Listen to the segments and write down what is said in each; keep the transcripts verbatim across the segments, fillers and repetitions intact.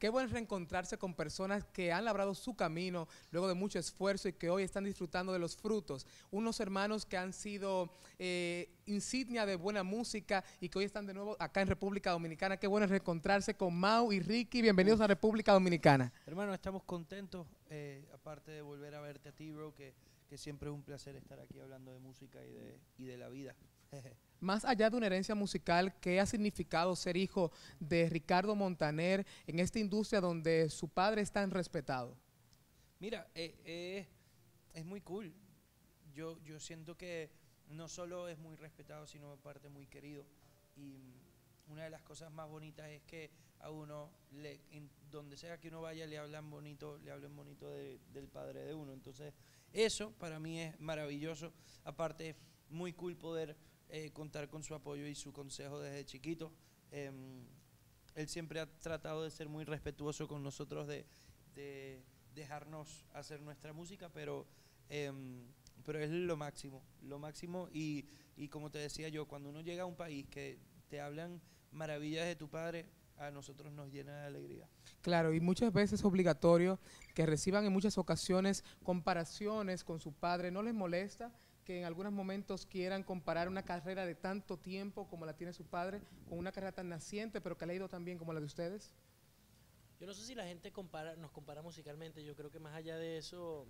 qué bueno es reencontrarse con personas que han labrado su camino luego de mucho esfuerzo y que hoy están disfrutando de los frutos. Unos hermanos que han sido eh, insignia de buena música y que hoy están de nuevo acá en República Dominicana. Qué bueno es reencontrarse con Mau y Ricky. Bienvenidos Uf. a República Dominicana. Hermano, estamos contentos, eh, aparte de volver a verte a ti, bro, que, que siempre es un placer estar aquí hablando de música y de, y de la vida. Más allá de una herencia musical, ¿qué ha significado ser hijo de Ricardo Montaner en esta industria donde su padre es tan respetado? Mira, eh, eh, es muy cool. Yo, yo siento que no solo es muy respetado, sino aparte muy querido. Y mm, una de las cosas más bonitas es que a uno, le, en donde sea que uno vaya, le hablan bonito, le hablen bonito de, del padre de uno. Entonces, eso para mí es maravilloso. Aparte, es muy cool poder eh, contar con su apoyo y su consejo desde chiquito. Eh, él siempre ha tratado de ser muy respetuoso con nosotros, de, de dejarnos hacer nuestra música, pero, eh, pero es lo máximo, lo máximo. Y, y como te decía yo, cuando uno llega a un país que te hablan maravillas de tu padre, a nosotros nos llena de alegría. Claro, y muchas veces es obligatorio que reciban en muchas ocasiones comparaciones con su padre. ¿No les molesta que en algunos momentos quieran comparar una carrera de tanto tiempo como la tiene su padre con una carrera tan naciente, pero que le ha ido tan bien como la de ustedes? Yo no sé si la gente compara, nos compara musicalmente. Yo creo que más allá de eso,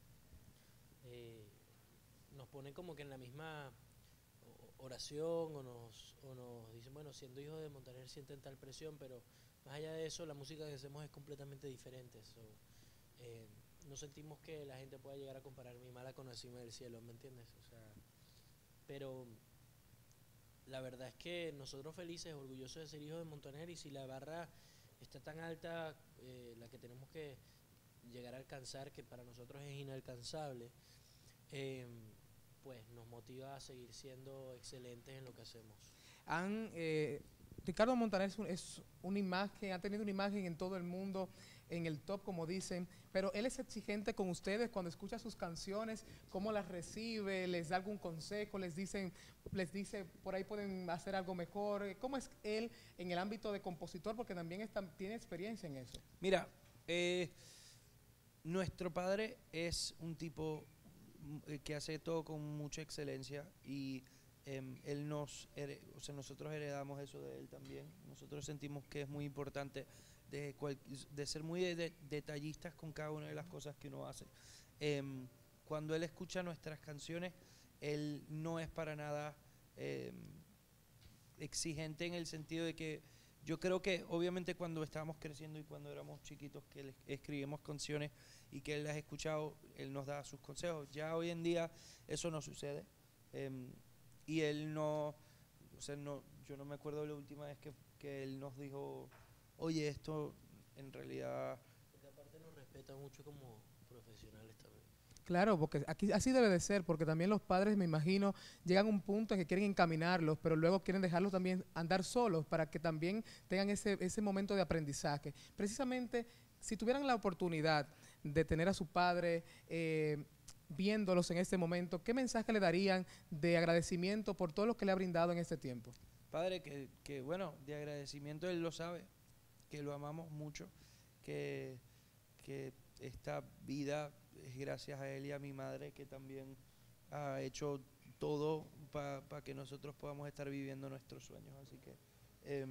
eh, nos ponen como que en la misma oración o nos, o nos dicen, bueno, siendo hijos de Montaner sienten tal presión, pero más allá de eso, la música que hacemos es completamente diferente. So, eh, no sentimos que la gente pueda llegar a comparar mi mala con Encima del Cielo, ¿me entiendes? O sea, pero la verdad es que nosotros felices, orgullosos de ser hijos de Montaner, y si la barra está tan alta, eh, la que tenemos que llegar a alcanzar, que para nosotros es inalcanzable, eh, pues nos motiva a seguir siendo excelentes en lo que hacemos. Han, eh, Ricardo Montaner es, un, es una imagen, ha tenido una imagen en todo el mundo, en el top, como dicen, pero él es exigente con ustedes cuando escucha sus canciones, cómo las recibe, les da algún consejo, les dicen, les dice por ahí pueden hacer algo mejor. ¿Cómo es él en el ámbito de compositor? Porque también está, tiene experiencia en eso. Mira, eh, nuestro padre es un tipo que hace todo con mucha excelencia y eh, él nos, o sea, nosotros heredamos eso de él también. Nosotros sentimos que es muy importante de, cual, de ser muy de, de, detallistas con cada una de las cosas que uno hace. Eh, cuando él escucha nuestras canciones, él no es para nada eh, exigente en el sentido de que yo creo que obviamente cuando estábamos creciendo y cuando éramos chiquitos que él escribimos canciones y que él las ha escuchado, él nos da sus consejos. Ya hoy en día eso no sucede. Eh, y él no, o sea, no, yo no me acuerdo de la última vez que, que él nos dijo, oye, esto en realidad... Porque aparte nos respeta mucho como profesionales también. Claro, porque aquí así debe de ser, porque también los padres, me imagino, llegan a un punto en que quieren encaminarlos, pero luego quieren dejarlos también andar solos para que también tengan ese, ese momento de aprendizaje. Precisamente, si tuvieran la oportunidad de tener a su padre eh, viéndolos en este momento, ¿qué mensaje le darían de agradecimiento por todo lo que le ha brindado en este tiempo? Padre, que, que bueno, de agradecimiento él lo sabe, que lo amamos mucho, que, que esta vida es gracias a él y a mi madre, que también ha hecho todo para pa que nosotros podamos estar viviendo nuestros sueños. Así que eh,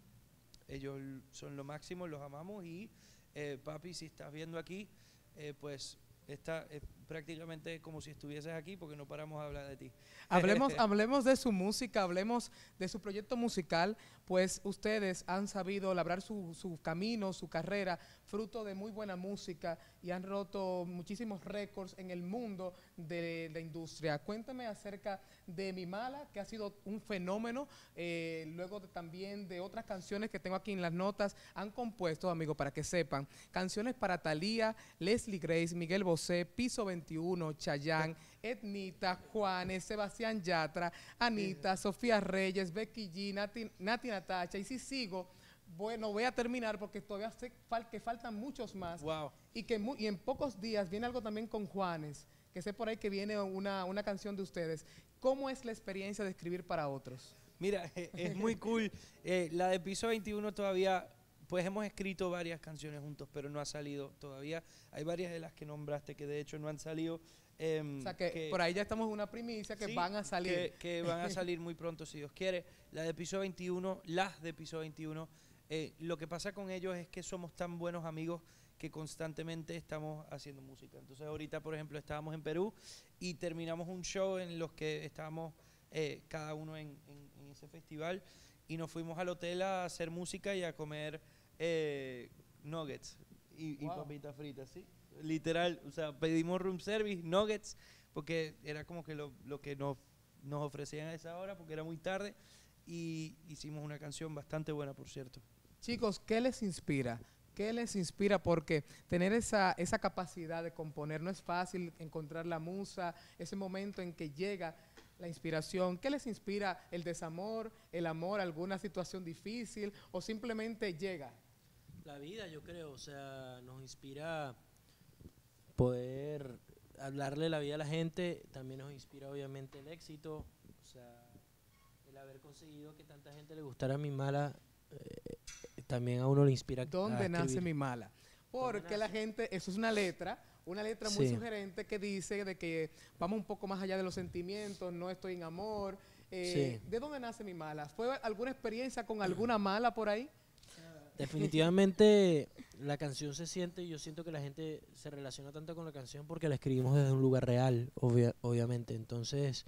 ellos son lo máximo, los amamos y eh, papi, si estás viendo aquí, eh, pues está eh, prácticamente como si estuvieses aquí porque no paramos de hablar de ti. Hablemos, hablemos de su música, hablemos de su proyecto musical, pues ustedes han sabido labrar su, su camino, su carrera, fruto de muy buena música y han roto muchísimos récords en el mundo de la industria. Cuéntame acerca de Mi Mala, que ha sido un fenómeno, eh, luego de, también de otras canciones que tengo aquí en las notas. Han compuesto, amigos, para que sepan, canciones para Thalía, Leslie Grace, Miguel Bosé, Piso veintiuno, Chayanne, Etnita, Juanes, Sebastián Yatra, Anita, Sofía Reyes, Becky G, Nati, Nati Natacha, y si sigo, bueno, voy a terminar porque todavía sé fal que faltan muchos más. Wow. Y que mu y en pocos días viene algo también con Juanes, que sé por ahí que viene una, una canción de ustedes. ¿Cómo es la experiencia de escribir para otros? Mira, es muy cool. Eh, la de Piso veintiuno todavía pues hemos escrito varias canciones juntos, pero no ha salido todavía. Hay varias de las que nombraste que de hecho no han salido. em, O sea que, que- por ahí ya estamos en una primicia que sí, van a salir. Que, que van a salir muy pronto, si Dios quiere. La de episodio veintiuno, las de episodio veintiuno. Eh, lo que pasa con ellos es que somos tan buenos amigos que constantemente estamos haciendo música. Entonces ahorita, por ejemplo, estábamos en Perú y terminamos un show en los que estábamos eh, cada uno en, en- en ese festival y nos fuimos al hotel a hacer música y a comer eh, nuggets y, y Wow. papitas fritas, ¿sí? Literal, o sea, pedimos room service, nuggets, porque era como que lo, lo que nos, nos ofrecían a esa hora, porque era muy tarde, y hicimos una canción bastante buena, por cierto. Chicos, ¿qué les inspira? ¿Qué les inspira? Porque tener esa, esa capacidad de componer no es fácil, encontrar la musa, ese momento en que llega la inspiración. ¿Qué les inspira? ¿El desamor, el amor, alguna situación difícil o simplemente llega? La vida, yo creo, o sea, nos inspira poder hablarle la vida a la gente, también nos inspira obviamente el éxito, o sea, el haber conseguido que tanta gente le gustara mi mala, eh, también a uno le inspira. ¿Dónde a nace escribir. mi mala? Porque nace? la gente, eso es una letra, una letra muy Sí. sugerente que dice de que vamos un poco más allá de los sentimientos, no estoy en amor. Eh, Sí. ¿De dónde nace mi mala? ¿Fue alguna experiencia con alguna mala por ahí? Definitivamente la canción se siente y yo siento que la gente se relaciona tanto con la canción porque la escribimos desde un lugar real, obvia- obviamente. Entonces,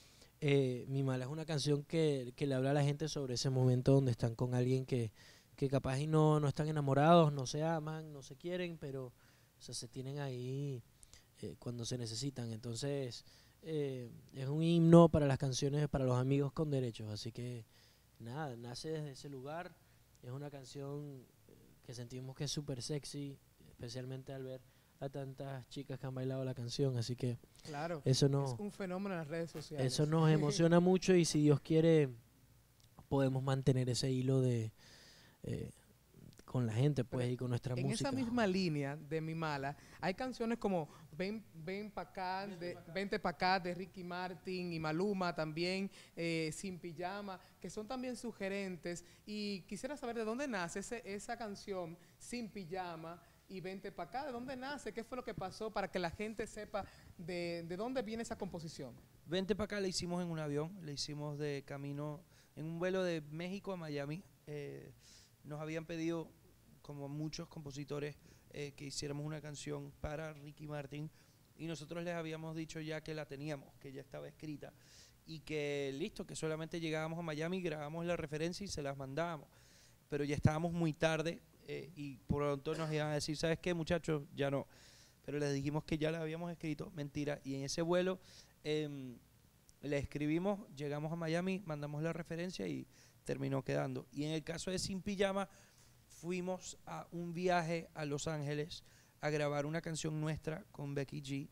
eh, Mi Mala es una canción que, que le habla a la gente sobre ese momento donde están con alguien que, que capaz y no, no están enamorados, no se aman, no se quieren, pero o sea, se tienen ahí eh, cuando se necesitan. Entonces, eh, es un himno para las canciones, para los amigos con derechos. Así que, nada, nace desde ese lugar. Es una canción eh, que sentimos que es súper sexy, especialmente al ver a tantas chicas que han bailado la canción. Así que Claro. eso no, Es un fenómeno en las redes sociales. eso nos emociona mucho y si Dios quiere podemos mantener ese hilo de eh, con la gente pues Pero y con nuestra En música. esa misma línea de Mi Mala, hay canciones como Ven, ven pa' acá, de, Vente pa' acá, de Ricky Martin y Maluma también, eh, Sin Pijama, que son también sugerentes. Y quisiera saber de dónde nace ese- esa canción, Sin Pijama y Vente pa' acá, ¿de dónde nace? ¿Qué fue lo que pasó para que la gente sepa de, de dónde viene esa composición? Vente para acá, la hicimos en un avión, la hicimos de camino, en un vuelo de México a Miami. Eh, nos habían pedido, como muchos compositores, eh, que hiciéramos una canción para Ricky Martin y nosotros les habíamos dicho ya que la teníamos, que ya estaba escrita y que listo, que solamente llegábamos a Miami, grabábamos la referencia y se las mandábamos. Pero ya estábamos muy tarde eh, y pronto nos iban a decir, ¿sabes qué, muchachos? Ya no. Pero les dijimos que ya la habíamos escrito, mentira. Y en ese vuelo eh, le escribimos, llegamos a Miami, mandamos la referencia y terminó quedando. Y en el caso de Sin Pijama, fuimos a un viaje a Los Ángeles a grabar una canción nuestra con Becky G.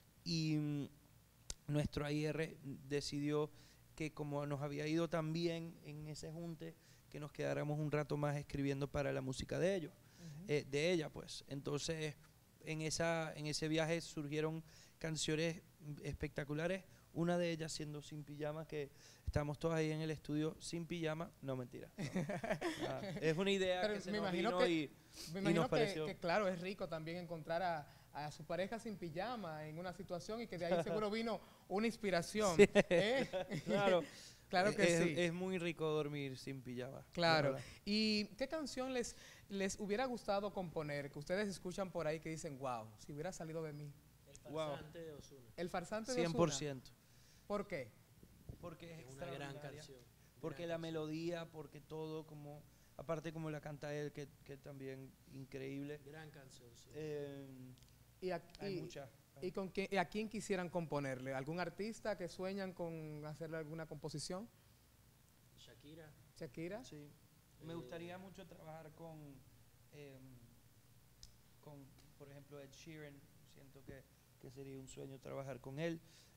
Y mm, nuestro A R decidió que como nos había ido tan bien en ese junte, que nos quedáramos un rato más escribiendo para la música de ellos, eh, de ella pues. Entonces, en, esa, en ese viaje surgieron canciones espectaculares, una de ellas siendo Sin Pijama, que estamos todos ahí en el estudio sin pijama, no mentira. No. Nada, es una idea Pero que se me nos imagino vino que- y, Me y imagino nos que, pareció. que, claro, es rico también encontrar a, a su pareja sin pijama en una situación y que de ahí seguro vino una inspiración. Sí. ¿eh? Claro, Claro que es, sí. es muy rico dormir sin pijama. la Claro. verdad. ¿Y qué canción les, les hubiera gustado componer? Que ustedes escuchan por ahí que dicen, wow, si hubiera salido de mí. El Wow. farsante de Ozuna. El farsante de cien por Ozuna. ciento. ¿Por qué? Porque es Es una gran extraordinaria. canción. Porque gran la canción. melodía, porque todo, como aparte como la canta él, que, que también increíble. Gran canción, sí. Eh, ¿Y a, hay y- muchas. y con quién, y a quién quisieran componerle? ¿Algún artista que sueñan con hacerle alguna composición? Shakira. ¿Shakira? Sí. Me Eh, gustaría mucho trabajar con, eh, con, por ejemplo, Ed Sheeran. Siento que, que sería un sueño trabajar con él.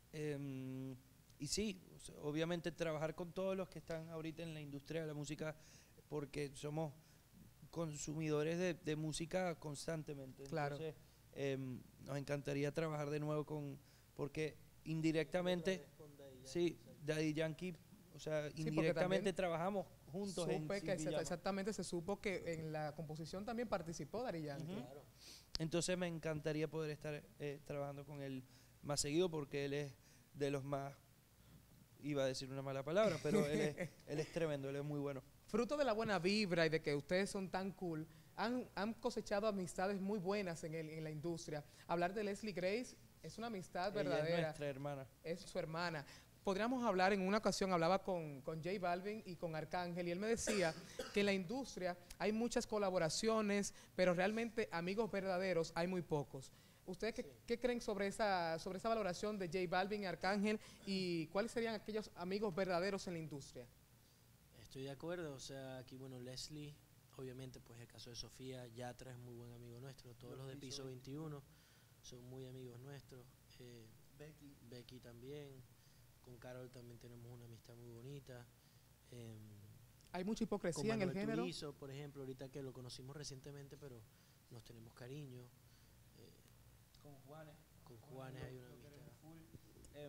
Eh, y sí, o sea, obviamente trabajar con todos los que están ahorita en la industria de la música, porque somos consumidores de, de música constantemente. Claro. Entonces, eh, nos encantaría trabajar de nuevo con, porque indirectamente, Con Daddy Yankee, sí, exacto. Daddy Yankee, o sea, porque indirectamente también- trabajamos juntos en Supe que Sin se- Pijama. exactamente se supo que en la composición también participó Daddy Yankee. Ujú. Claro. Entonces me encantaría poder estar eh, trabajando con él más seguido porque él es de los más, iba a decir una mala palabra, pero él es, él es tremendo, él es muy bueno. Fruto de la buena vibra y de que ustedes son tan cool, han, han cosechado amistades muy buenas en, el- en la industria. Hablar de Leslie Grace es una amistad Ella es verdadera, nuestra hermana. es su hermana. Podríamos hablar, en una ocasión hablaba con, con J Balvin y con Arcángel y él me decía que en la industria hay muchas colaboraciones, pero realmente amigos verdaderos hay muy pocos. ¿Ustedes qué, Sí. qué creen sobre esa, sobre esa valoración de J Balvin y Arcángel y cuáles serían aquellos amigos verdaderos en la industria? Estoy de acuerdo, o sea, aquí, bueno, Leslie, obviamente, pues el caso de Sofía, Yatra es muy buen amigo nuestro, todos los, de Piso veintiuno son muy amigos nuestros, eh, Becky. Becky también, con Carol también tenemos una amistad muy bonita. em, Hay mucha con hipocresía en el Manuel género. Turizo, por ejemplo, ahorita que lo conocimos recientemente, pero nos tenemos cariño. eh, Con Juanes. con Juanes lo- hay una lo amistad. queremos full. Em,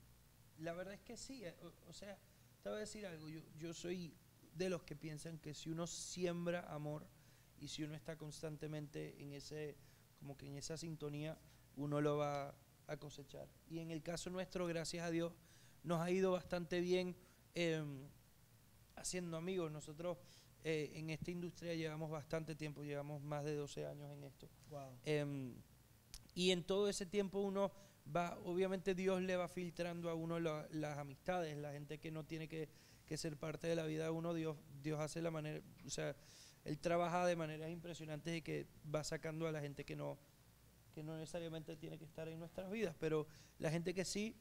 la verdad es que sí, eh, o, o sea, te voy a decir algo, yo, yo soy de los que piensan que si uno siembra amor y si uno está constantemente en ese, como que en esa sintonía, uno lo va a cosechar. Y en el caso nuestro, gracias a Dios, nos ha ido bastante bien em, haciendo amigos. Nosotros eh, en esta industria llevamos bastante tiempo, llevamos más de doce años en esto. Wow. Em, y en todo ese tiempo uno va, obviamente Dios le va filtrando a uno la- las amistades, la gente que no tiene que, que ser parte de la vida de uno, Dios, Dios hace la manera, o sea, Él trabaja de maneras impresionantes y que va sacando a la gente que no, que no necesariamente tiene que estar en nuestras vidas, pero la gente que sí,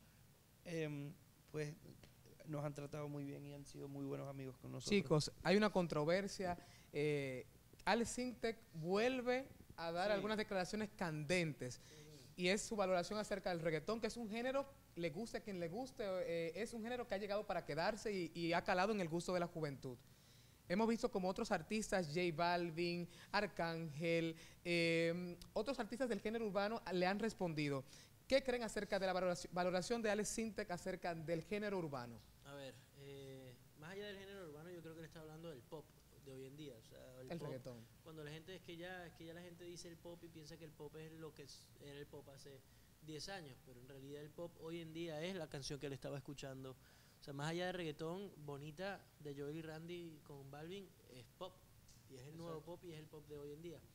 em, pues nos han tratado muy bien y han sido muy buenos amigos con nosotros. Chicos, hay una controversia. Eh, Alex Sintek vuelve a dar Sí. algunas declaraciones candentes y es su valoración acerca del reggaetón, que es un género, le guste a quien le guste, eh, es un género que ha llegado para quedarse y, y ha calado en el gusto de la juventud. Hemos visto como otros artistas, J Balvin, Arcángel, eh, otros artistas del género urbano le han respondido. ¿Qué creen acerca de la valoración, valoración de Alex Sintek acerca del género urbano? A ver, eh, más allá del género urbano, yo creo que le está hablando del pop de hoy en día. O sea, el, El pop, reggaetón. cuando la gente es que ya es que ya la gente dice el pop y piensa que el pop es lo que es- era el pop hace diez años, pero en realidad el pop hoy en día es la canción que él estaba escuchando. O sea, más allá de reggaetón, Bonita de Joel y Randy con Balvin es pop y es el nuevo Exacto. pop y es el pop de hoy en día.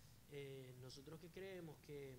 Eh, nosotros que creemos que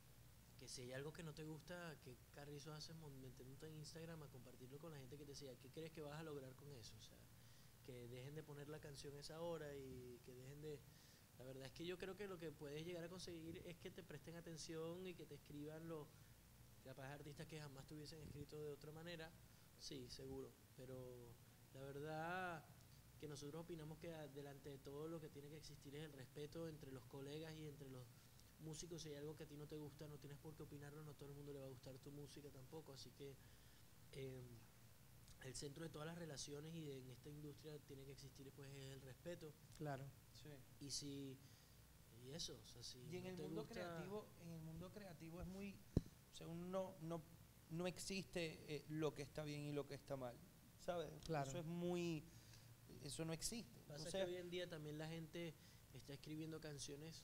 que si hay algo que no te gusta, que carrizo haces mon- metiéndote en Instagram a compartirlo con la gente que te siga, ¿qué crees que vas a lograr con eso? O sea, que dejen de poner la canción a esa hora y que dejen de... La verdad es que yo creo que lo que puedes llegar a conseguir es que te presten atención y que te escriban los capaz artistas que jamás te hubiesen escrito de otra manera, sí, seguro, pero la verdad que nosotros opinamos que a- delante de todo lo que tiene que existir es el respeto entre los colegas y entre los músicos. Si hay algo que a ti no te gusta, no tienes por qué opinarlo, no a todo el mundo le va a gustar tu música tampoco, así que eh, el centro de todas las relaciones y de, en esta industria tiene que existir pues es el respeto. Claro. Sí. Y si y eso, o sea, si Y en no el te mundo gusta- creativo, en el mundo creativo es muy, o sea, uno no, no existe eh, lo que está bien y lo que está mal, ¿sabes? Claro. Eso es muy, eso no existe. Pasa Entonces, que hoy en día también la gente está escribiendo canciones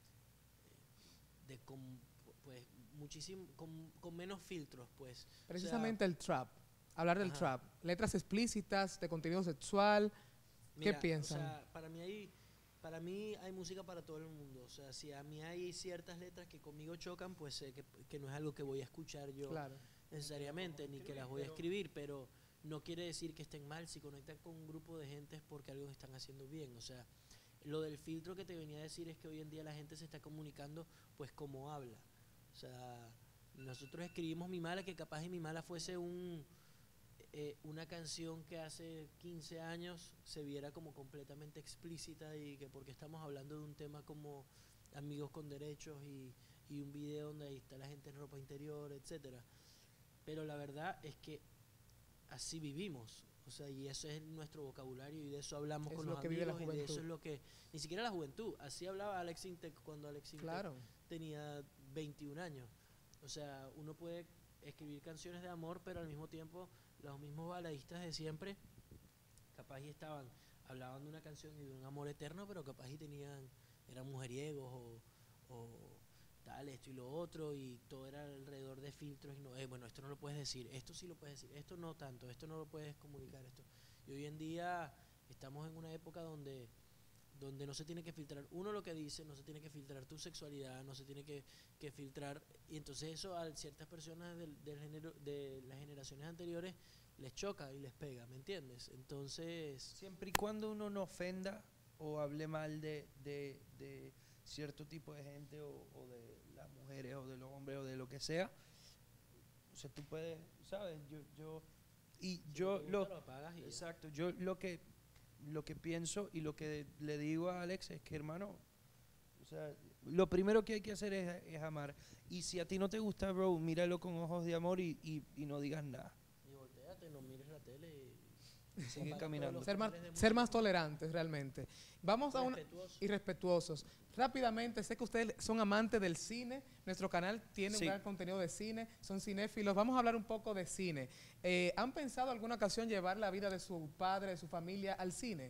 eh, de con, pues muchísimo con, con menos filtros, pues. O sea, Precisamente el trap. Hablar del Ajá. trap. Letras explícitas, de contenido sexual. ¿Qué mira, piensan? O sea, para mí hay para mí hay música para todo el mundo. O sea, si a mí hay ciertas letras que conmigo chocan, pues sé que, que no es algo que voy a escuchar yo Claro. necesariamente, ni que las voy a escribir, pero no quiere decir que estén mal. Si conectan con un grupo de gente es porque algo están haciendo bien. O sea, lo del filtro que te venía a decir es que hoy en día la gente se está comunicando pues como habla. O sea, nosotros escribimos Mi Mala, que capaz y Mi Mala fuese un eh, una canción que hace quince años se viera como completamente explícita y que porque estamos hablando de un tema como amigos con derechos y, y un video donde ahí está la gente en ropa interior, etcétera. Pero la verdad es que así vivimos, o sea, y eso es nuestro vocabulario y de eso hablamos Es con lo los que vive la amigos y de eso juventud. es lo que, ni siquiera la juventud, así hablaba Alex Sintek cuando Alex Sintek Claro. tenía veintiún años. O sea, uno puede escribir canciones de amor, pero al mismo tiempo los mismos baladistas de siempre capaz y estaban hablaban de una canción y de un amor eterno, pero capaz y tenían, eran mujeriegos o, o tal, esto y lo otro, y todo era alrededor de filtros y no, eh, bueno, esto no lo puedes decir, esto sí lo puedes decir, esto no tanto, esto no lo puedes comunicar, esto. Y hoy en día estamos en una época donde donde no se tiene que filtrar uno lo que dice, no se tiene que filtrar tu sexualidad, no se tiene que, que filtrar, y entonces eso a ciertas personas del, del género, de las generaciones anteriores les choca y les pega, ¿me entiendes? Entonces... Siempre y cuando uno no ofenda o hable mal de, de, de cierto tipo de gente o, o de las mujeres o de los hombres o de lo que sea, o sea, tú puedes, ¿sabes? Yo, yo, y si yo no te lo... gusta, lo apagas y ya. Exacto, yo lo que lo que pienso y lo que le digo a Alex es que, hermano, o sea, lo primero que hay que hacer es, es amar. Y si a ti no te gusta, bro, míralo con ojos de amor y, y, y no digas nada. Y volteate, no mires la tele y... Sigue apaga caminando. todos los Ser más, canales de ser más música. tolerantes realmente. Vamos a una... Respetuoso. Y respetuosos. Rápidamente, sé que ustedes son amantes del cine. Nuestro canal tiene Sí. un gran contenido de cine. Son cinéfilos. Vamos a hablar un poco de cine. Eh, ¿Han pensado alguna ocasión llevar la vida de su padre, de su familia al cine?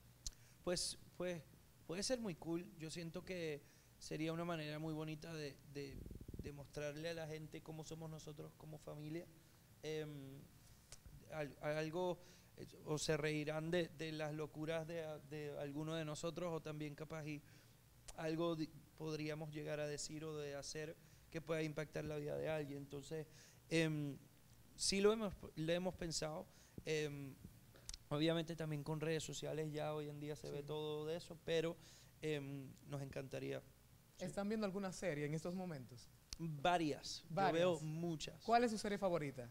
Pues, pues puede ser muy cool. Yo siento que sería una manera muy bonita de, de, de mostrarle a la gente cómo somos nosotros como familia. Em, al- algo, eh, o se reirán de, de las locuras de, a- de alguno de nosotros, o también capaz y algo di- podríamos llegar a decir o de hacer que pueda impactar la vida de alguien. Entonces, em, sí lo hemos, lo hemos pensado. em, Obviamente también con redes sociales ya hoy en día se Sí. ve todo de eso, pero em, nos encantaría. Sí. ¿Están viendo alguna serie en estos momentos? Varias. Varias. Yo veo muchas. ¿Cuál es su serie favorita?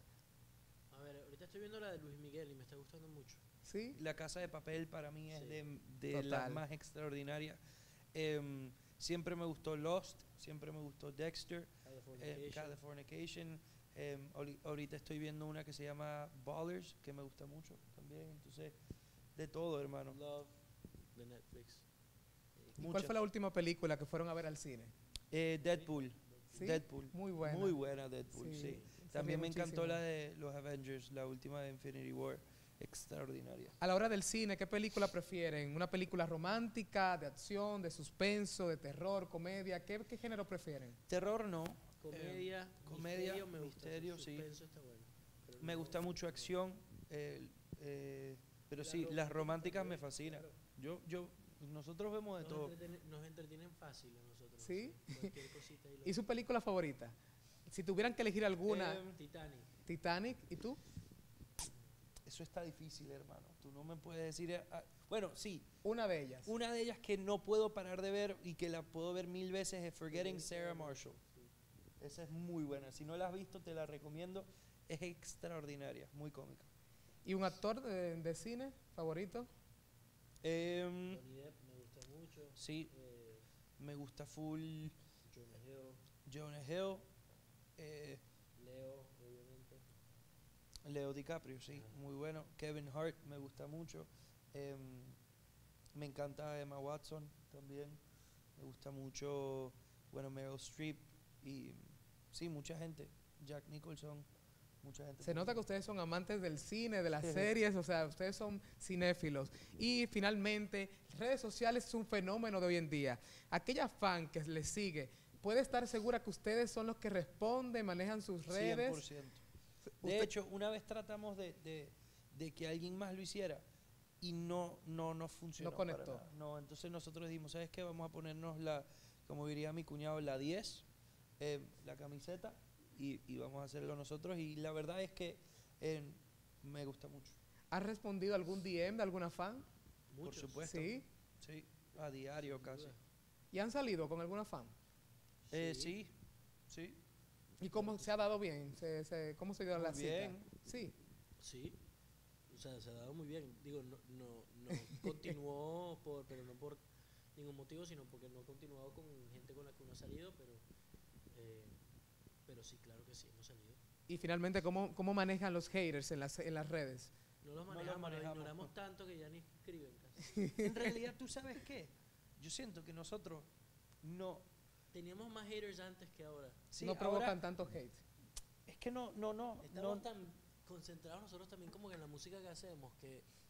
A ver, ahorita estoy viendo la de Luis Miguel y me está gustando mucho. ¿Sí? La Casa de Papel para mí es Sí. de, de las Total. más extraordinarias. Em, siempre me gustó Lost, siempre me gustó Dexter, eh, Californication. Californication. Em, ahori- ahorita estoy viendo una que se llama Ballers, que me gusta mucho también. Entonces, de todo, hermano. Love de Netflix. Eh, ¿Y cuál Muchas. fue la última película que fueron a ver al cine? Eh, Deadpool. ¿Sí? Deadpool. Muy buena. Muy buena Deadpool, Sí, sí. se También me ríe encantó muchísimo. la de los Avengers, la última de Infinity War. Extraordinaria. A la hora del cine, ¿qué película prefieren? ¿Una película romántica, de acción, de suspenso, de terror, comedia? ¿Qué, qué género prefieren? Terror no. Comedia, Eh, comedia, misterio, me gusta. misterio, sí. Suspenso está bueno. Pero Me no- gusta mucho acción, eh, eh, pero La sí, las romántica románticas me también, fascinan. claro. Yo, yo, nosotros vemos de Nos, todo. entretiene- nos entretienen fácil a nosotros. ¿Sí? Cualquier cosita ahí lo- ¿Y su película favorita? Si tuvieran que elegir alguna, Em, Titanic. Titanic, ¿y tú? Eso está difícil, hermano. Tú no me puedes decir... eh, ah, bueno, sí, Una de ellas. una de ellas que no puedo parar de ver y que la puedo ver mil veces es Forgetting Sarah Marshall. Esa es muy buena. Si no la has visto, te la recomiendo. Es extraordinaria, muy cómica. ¿Y un actor de, de cine favorito? Em, Johnny Depp me gusta mucho. sí, Eh, me gusta full Jonah Hill. Jonah Hill, eh, Leo, obviamente. Leo DiCaprio, sí, Ajá. muy bueno. Kevin Hart me gusta mucho. Em, me encanta Emma Watson también. Me gusta mucho, bueno, Meryl Streep y sí, mucha gente. Jack Nicholson, mucha gente. Se nota que ustedes son amantes del cine, de las series, o sea, ustedes son cinéfilos. Y finalmente, redes sociales es un fenómeno de hoy en día. Aquella fan que les sigue, ¿puede estar segura que ustedes son los que responden, manejan sus redes? cien por ciento. De Usted- hecho, una vez tratamos de, de- de que alguien más lo hiciera y no, no nos funcionó. No para conectó. nada. No, entonces nosotros dijimos, ¿sabes qué? Vamos a ponernos la, como diría mi cuñado, la diez, eh, la camiseta, y, y vamos a hacerlo nosotros. Y la verdad es que eh, me gusta mucho. ¿Has respondido algún D M de alguna fan? Muchos. Por supuesto. Sí. Sí, a diario Sin casi. duda. ¿Y han salido con alguna fan? Eh, sí, sí. ¿Y cómo se ha dado bien? ¿Se, se- ¿Cómo se dio Muy la cita? bien. Sí. Sí. O sea, se ha dado muy bien. Digo, no, no, no continuó por, pero no por ningún motivo, sino porque no ha continuado con gente con la que uno ha salido, pero, eh, pero sí, claro que sí, hemos salido. Y finalmente, ¿cómo, cómo manejan los haters en las, en las redes? No los No los manejamos, los manejamos, ignoramos no. tanto que ya ni escriben casi. En realidad, ¿tú sabes qué? Yo siento que nosotros no... Teníamos más haters antes que ahora. Sí, no ahora- provocan tanto hate. Es que no, no, no. Estamos no tan concentrados nosotros también como que en la música que hacemos que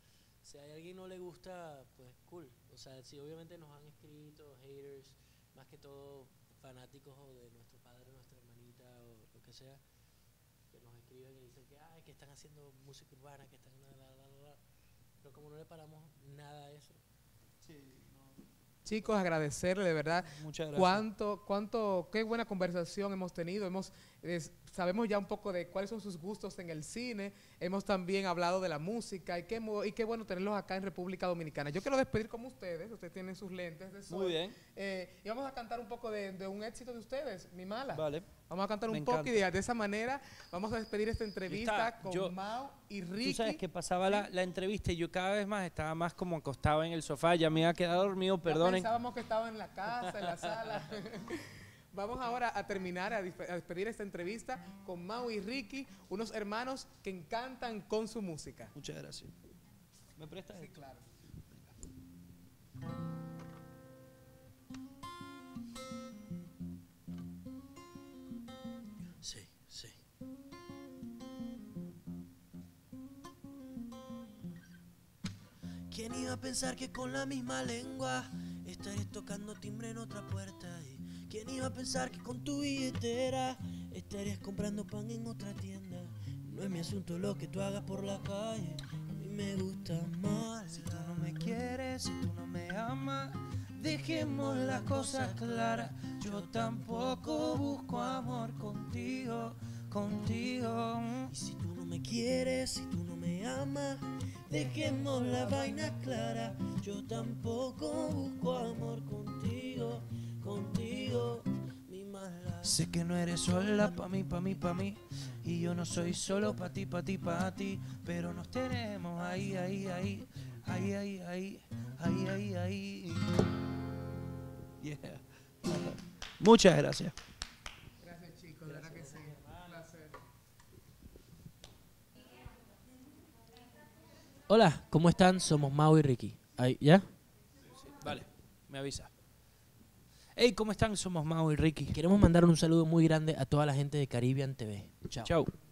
si a alguien no le gusta, pues cool. O sea, si obviamente nos han escrito haters, más que todo fanáticos o de nuestro padre, nuestra hermanita o lo que sea, que nos escriben y dicen que, ay, que están haciendo música urbana, que están... La, la, la, la. Pero como no le paramos nada a eso. Sí, no. Chicos, agradecerle de verdad Muchas gracias. cuánto, cuánto, qué buena conversación hemos tenido. Hemos, es, sabemos ya un poco de cuáles son sus gustos en el cine. Hemos también hablado de la música y qué, y qué bueno tenerlos acá en República Dominicana. Yo quiero despedir como ustedes. Ustedes tienen sus lentes de sol. Muy bien. Eh, y vamos a cantar un poco de, de un éxito de ustedes, Mi Mala. Vale. Vamos a cantar Me un poco encanta. y de, de esa manera vamos a despedir esta entrevista Está, con yo- Mau y Ricky. Tú sabes que pasaba la, la entrevista y yo cada vez más estaba más como acostado en el sofá, ya me iba a quedar dormido, Ya perdonen. pensábamos que estaba en la casa, en la sala. Vamos ahora a terminar, a, dispe- a despedir esta entrevista con Mau y Ricky, unos hermanos que encantan con su música. Muchas gracias. ¿Me prestas Sí, esto? claro. Sí, sí. ¿Quién iba a pensar que con la misma lengua estarías tocando timbre en otra puerta? ¿Y quién iba a pensar que con tu billetera estarías comprando pan en otra tienda? No es mi asunto lo que tú hagas por la calle, a mí me gusta más. Si tú no me quieres, si tú no me amas, dejemos las cosas claras. Yo tampoco busco amor contigo, contigo. Y si tú no me quieres, si tú no me amas, dejemos la vaina clara. Yo tampoco busco amor contigo, contigo, mi mala. Sé que no eres sola pa' mí, pa' mí, pa' mí. Y yo no soy solo pa' ti, pa' ti, pa' ti. Pero nos tenemos ahí, ahí, ahí. Ahí, ahí, ahí. Ahí, ahí, ahí. Yeah. Muchas gracias. Gracias, chicos, de verdad que sí. Un placer. Hola, ¿cómo están? Somos Mau y Ricky. Ahí, ¿ya? Vale, me avisa. Hey, ¿cómo están? Somos Mau y Ricky. Queremos mandar un saludo muy grande a toda la gente de Caribbean T V. Chao. Chau.